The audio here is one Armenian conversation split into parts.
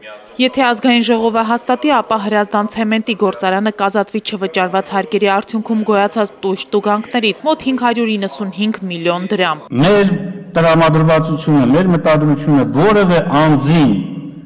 Եթե ազգային ժողովը հաստատի, ապա Հրազդան ցեմենտի գործարանը կազատվի չվճարված հարկերի արդյունքում գոյացած տույժ տուգանքներից մոտ 595 միլիոն դրամ։ Մեր տրամադրվածությունը, մեր մտադրությունը որևէ անձին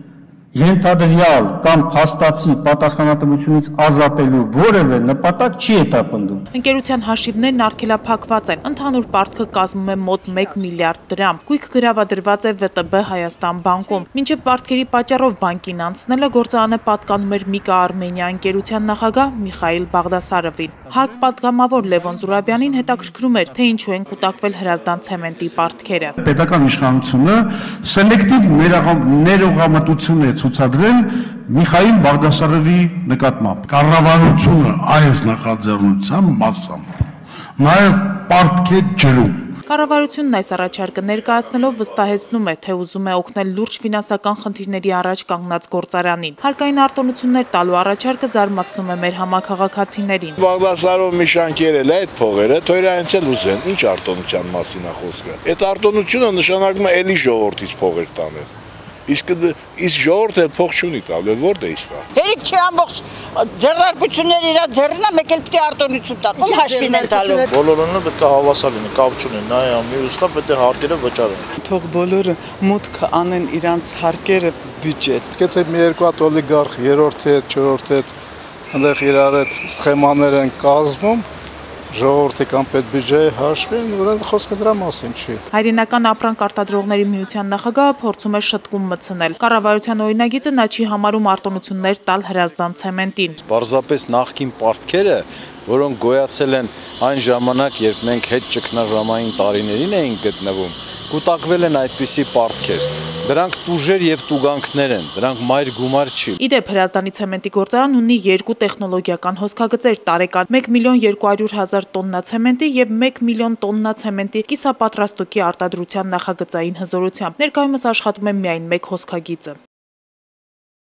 ենթադրյալ կամ փաստացի պատասխանատվությունից ազատելու որևէ նպատակ չի հետապնդում։ Ընկերության հաշիվներն արգելափակված են, ընդհանուր պարտքը կազմում է մոտ 1 միլիարդ դրամ, գույք գրավադրված է ՎՏԲ Հայաստան բանկում։ Մինչև պարտքերի պատճառով բանկին անցնելը գործարանը պատկանում էր Միկա Արմենիա ընկերության նախագահ Միխայիլ Բաղդասարովին։ ՀԱԿ պատգամավոր Լևոն Զուրաբյանին հետաքրքրում էր, թե ինչու են կուտակվել Հրազդան ցեմենտի պարտքերը։ Պետական իշխանությունը սելեկտիվ ներողամտություն է ցուցադրել Միխայիլ Բաղդասարովի նկատմամբ։ Կառավարությունը այս նախաձեռնության մասամբ նաև պարտքեր ջրում։ Կառավարությունն այս առաջարկը ներկայացնելով վստահեցնում է, թե ուզում է օգնել լուրջ ֆինանսական խնդիրների առաջ կանգնած գործարանին։ Հարկային արտոնություններ տալու առաջարկը զարմացնում է մեր համաքաղաքացիներին։ Բաղդասարով մի շանք երել է այդ փողերը, թույլ այնց էլ ուզեն, ինչ արտոնության մասին է խոսքը։ Այդ արտոնությունը նշանակում է էլի ժողովրդից փողեր տանել։ Իսկ ժողովուրդը փող չունի տալ, որտե՞ղ է տա։ Հերիք չի ամբողջ ձեռնարկությունները իր ձեռնն է, մեկ էլ պիտի արտոնություն տալ։ Ում հաշվին են տալու։ Բոլորոնը պետք է հավասար լինի, կապ չունեն, նայ մյուսը պետք է հարկերը վճարեն։ Թող բոլորը մուտք անեն իրանց հարկերը բյուջետ։ Եթե մի երկու հատ օլիգարխ, երրորդ հետ, չորրորդ հետ այնտեղ իրար այդ սխեմաներ են կազմում, ժողովրդի կամ պետբյուջեի հաշվին, ուրեմն խոսքը դրա մասին չի։ Հայրենական ապրանք արտադրողների միության նախագահը փորձում է շտկում մտցնել։ Կառավարության օրինագիծը նա չի համարում արտոնություններ տալ Հրազդան ցեմենտին։ Պարզապես նախկին պարտքերը, որոնք գոյացել են այն ժամանակ, երբ մենք հետ ճգնաժամային տարիներին էինք գտնվում, կուտակվել են այդպիսի պարտքեր։ Դրանք տուժեր եւ տուգանքներ են, դրանք մայր գումար չի։ Իդեպ Հրազդանի ցեմենտի գործարանն ունի 2 տեխնոլոգիական հոսքագծեր տարեկան 1.2 միլիոն տոննա ցեմենտի եւ 1 միլիոն տոննա ցեմենտի կիսապատրաստուկի արտադրության նախագծային հզորությամբ։ Ներկայումս աշխատում է միայն 1 հոսքագիծը։